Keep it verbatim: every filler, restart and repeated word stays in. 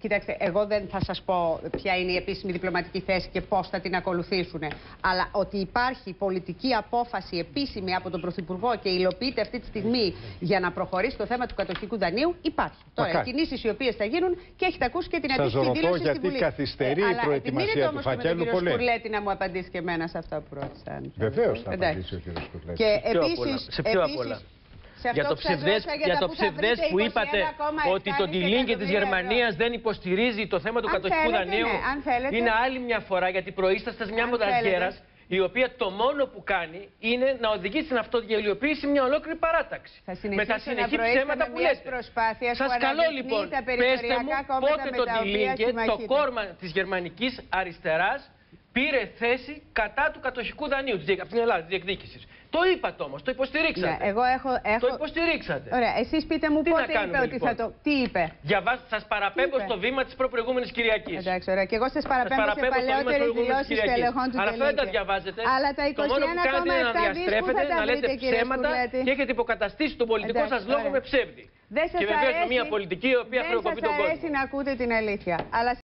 Κοιτάξτε, εγώ δεν θα σας πω ποια είναι η επίσημη διπλωματική θέση και πώς θα την ακολουθήσουν. Αλλά ότι υπάρχει πολιτική απόφαση επίσημη από τον Πρωθυπουργό και υλοποιείται αυτή τη στιγμή για να προχωρήσει το θέμα του κατοχικού δανείου, υπάρχει. Τώρα, οι κινήσεις οι οποίες θα γίνουν και έχετε ακούσει και την αντίστοιχη δήλωση στη Βουλή. Γιατί καθυστερεί ε, η προετοιμασία του φακέλου πολύ. Ο κ. Σκουρλέτη να μου απαντήσει και εμένα σε αυτά που ρώτησαν. Βεβαίως θα απαντήσει ο κ. Σκουρλέτη. Και επίσης. Σε ποιο απ' όλα? Για το ψευδές, για το ψευδές που είπατε ότι το ντιλίνγκι της Γερμανίας δεν υποστηρίζει το θέμα του κατοχικού δανείου, ναι, είναι άλλη μια φορά, γιατί προείσταστε μια μονταργέρας η οποία το μόνο που κάνει είναι να οδηγήσει στην αυτογελιοποίηση μια ολόκληρη παράταξη. Με τα συνεχή ψέματα που λέτε. Σας καλώ λοιπόν, πέστε μου πότε το ντιλίνγκι, το κόρμα της γερμανικής αριστεράς, πήρε θέση κατά του κατοχικού δανείου από την Ελλάδα, της διεκδίκησης. Το είπατε όμως, το υποστηρίξατε. Ναι, εγώ έχω, έχω... Το υποστηρίξατε. Ωραία, εσείς πείτε μου τι πότε είπε κάνουμε, ότι λοιπόν? θα το... Τι είπε? Διαβάστε, σας παραπέμπω στο βήμα της προπροηγούμενης Κυριακής. Εντάξει, ωραία. Και εγώ σας παραπέμπω, σας παραπέμπω σε παλαιότερες δηλώσεις τελεχών του Αλλά αυτό δεν τα διαβάζετε. Αλλά τα το μόνο που κάνετε είναι να διαστρέφετε, να λέτε ψέματα και έχετε υποκαταστήσει τον πολιτικό σας λόγο με ψεύδι. Και βεβαίως με μια πολιτική η οποία χρεοκοπεί τον κόσμο. Δεν σας αρέσει να ακούτε την αλήθεια.